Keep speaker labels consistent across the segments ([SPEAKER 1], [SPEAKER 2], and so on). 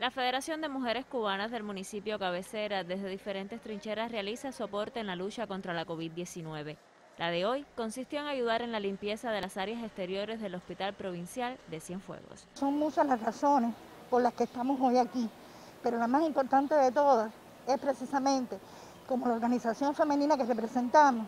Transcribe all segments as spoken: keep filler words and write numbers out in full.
[SPEAKER 1] La Federación de Mujeres Cubanas del municipio Cabecera desde diferentes trincheras realiza soporte en la lucha contra la COVID diecinueve. La de hoy consistió en ayudar en la limpieza de las áreas exteriores del Hospital Provincial de Cienfuegos.
[SPEAKER 2] Son muchas las razones por las que estamos hoy aquí, pero la más importante de todas es precisamente, como la organización femenina que representamos,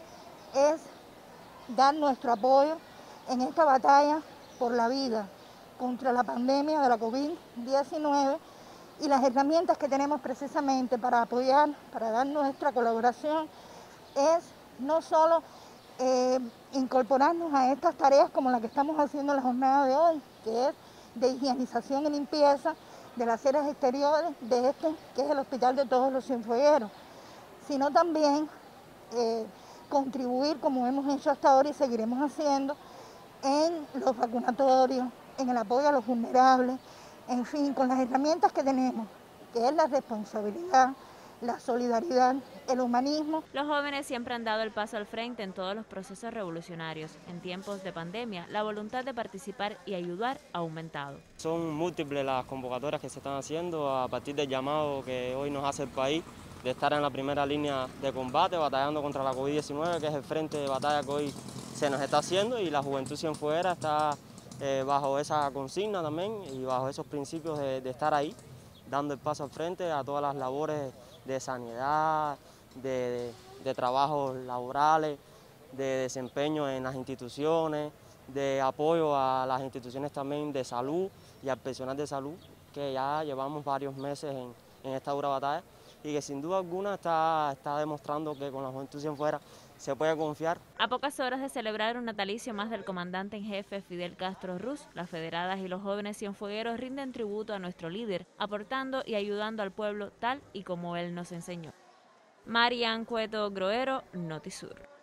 [SPEAKER 2] es dar nuestro apoyo en esta batalla por la vida contra la pandemia de la COVID diecinueve y las herramientas que tenemos precisamente para apoyar, para dar nuestra colaboración, es no solo eh, incorporarnos a estas tareas como la que estamos haciendo en la jornada de hoy, que es de higienización y limpieza de las áreas exteriores de este, que es el Hospital de Todos los Cienfuegueros, sino también eh, contribuir, como hemos hecho hasta ahora y seguiremos haciendo, en los vacunatorios, en el apoyo a los vulnerables, en fin, con las herramientas que tenemos, que es la responsabilidad, la solidaridad, el humanismo.
[SPEAKER 1] Los jóvenes siempre han dado el paso al frente en todos los procesos revolucionarios. En tiempos de pandemia, la voluntad de participar y ayudar ha aumentado.
[SPEAKER 3] Son múltiples las convocatorias que se están haciendo a partir del llamado que hoy nos hace el país de estar en la primera línea de combate, batallando contra la COVID diecinueve, que es el frente de batalla que hoy se nos está haciendo, y la Juventud Cienfueguera está eh, bajo esa consigna también y bajo esos principios de, de estar ahí, dando el paso al frente a todas las labores de sanidad, de, de, de trabajos laborales, de desempeño en las instituciones, de apoyo a las instituciones también de salud y al personal de salud, que ya llevamos varios meses en, en esta dura batalla y que sin duda alguna está, está demostrando que con la Juventud Cienfueguera se puede confiar.
[SPEAKER 1] A pocas horas de celebrar un natalicio más del comandante en jefe Fidel Castro Ruz, las federadas y los jóvenes cienfuegueros rinden tributo a nuestro líder, aportando y ayudando al pueblo tal y como él nos enseñó. Marian Cueto Groero, Notisur.